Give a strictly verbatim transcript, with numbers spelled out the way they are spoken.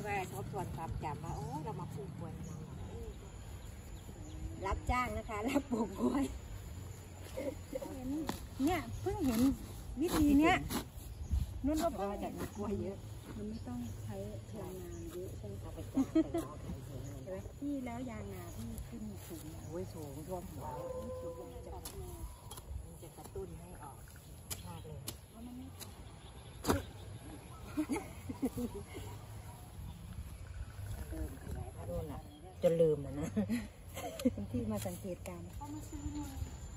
มาทบทวนความจำว่าโอ้เรามาปลูกกล้วยรับจ้างนะคะรับปลูกกล้วยเนี่ยเพิ่งเห็นวิธีเนี้ยนุ่นก็พอจะมีกล้วยเยอะมันไม่ต้องใช้พลังงานเยอะใช่ไหมคะไปจ้างไปรอใครเองใช่ไหมที่แล้วยางนาที่ขึ้นสูงโอ้ยสูงท่วมหัวมันจะมันจะกระตุ้นให้ออกมากเลยเพราะมันไม่โดนอ่ะจนลืมอ่ะนะที่มาสังเกตการ